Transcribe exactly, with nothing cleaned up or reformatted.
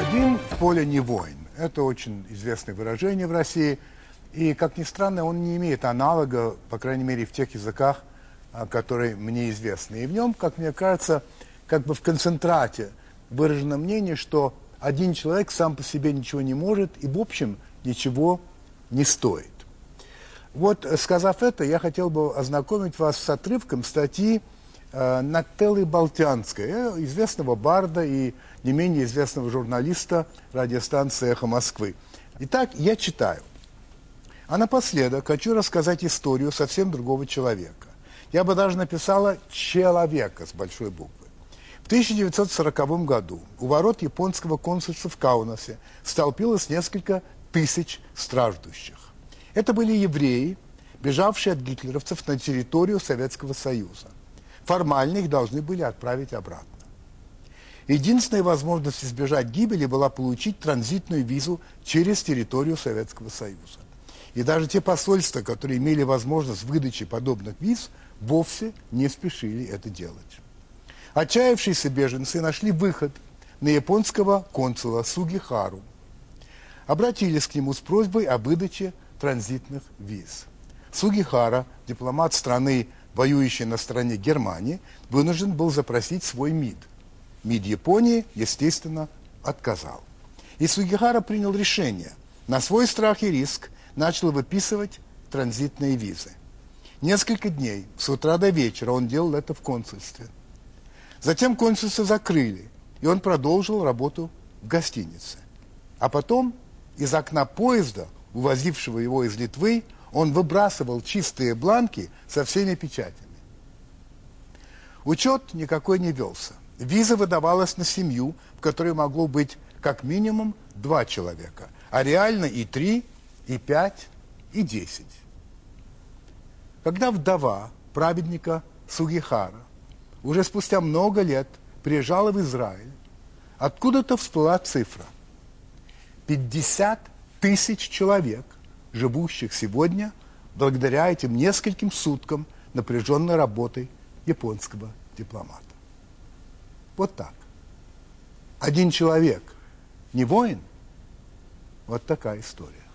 Один в поле не воин. Это очень известное выражение в России. И, как ни странно, он не имеет аналога, по крайней мере, в тех языках, которые мне известны. И в нем, как мне кажется, как бы в концентрате выражено мнение, что один человек сам по себе ничего не может и, в общем, ничего не стоит. Вот, сказав это, я хотел бы ознакомить вас с отрывком статьи э, Нателлы Болтянской, э, известного барда и не менее известного журналиста радиостанции «Эхо Москвы». Итак, я читаю. А напоследок хочу рассказать историю совсем другого человека. Я бы даже написала «человека» с большой буквы. В тысяча девятьсот сороковом году у ворот японского консульства в Каунасе столпилось несколько тысяч страждущих. Это были евреи, бежавшие от гитлеровцев на территорию Советского Союза. Формально их должны были отправить обратно. Единственная возможность избежать гибели была получить транзитную визу через территорию Советского Союза. И даже те посольства, которые имели возможность выдачи подобных виз, вовсе не спешили это делать. Отчаявшиеся беженцы нашли выход на японского консула Сугихару. Обратились к нему с просьбой о выдаче транзитных виз. Сугихара, дипломат страны, воюющей на стороне Германии, вынужден был запросить свой МИД. МИД Японии, естественно, отказал. И Сугихара принял решение. На свой страх и риск начал выписывать транзитные визы. Несколько дней, с утра до вечера, он делал это в консульстве. Затем консульство закрыли, и он продолжил работу в гостинице. А потом из окна поезда, увозившего его из Литвы, он выбрасывал чистые бланки со всеми печатями. Учет никакой не велся. Виза выдавалась на семью, в которой могло быть как минимум два человека, а реально и три, и пять, и десять. Когда вдова праведника Сугихара уже спустя много лет приезжала в Израиль, откуда-то всплыла цифра. пятьдесят тысяч человек, живущих сегодня благодаря этим нескольким суткам напряженной работы японского дипломата. Вот так. Один человек не воин? Вот такая история.